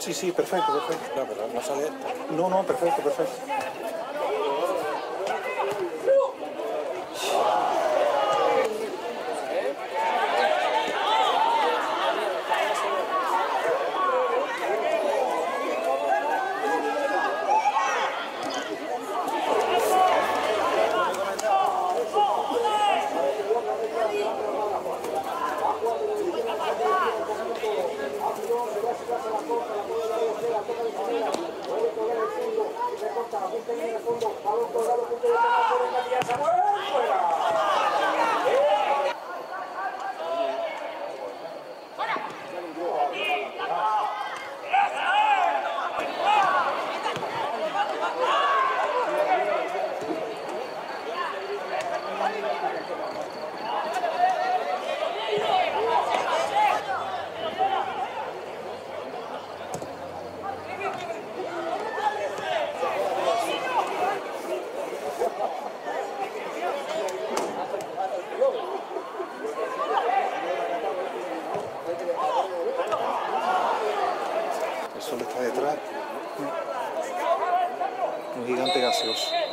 Sí, sí, perfecto, perfecto. No, pero no sale esta. No, no, perfecto, perfecto. El sol está detrás. Un gigante gaseoso.